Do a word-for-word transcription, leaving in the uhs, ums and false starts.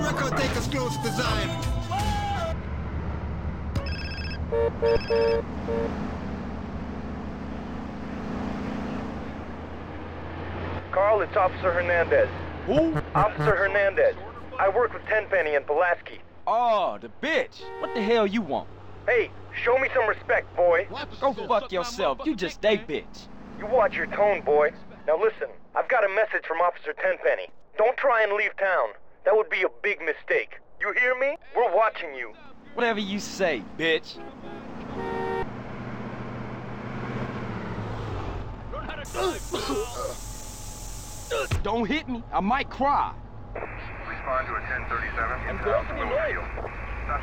record take exclusive design. Carl, it's Officer Hernandez. Who? Officer Hernandez. I work with Tenpenny and Pulaski. Oh, the bitch. What the hell you want? Hey, show me some respect, boy. Go fuck yourself. You just a bitch. You watch your tone, boy. Now listen, I've got a message from Officer Tenpenny. Don't try and leave town. That would be a big mistake. You hear me? We're watching you. Whatever you say, bitch. Don't hit me. I might cry. Respond to a ten thirty-seven.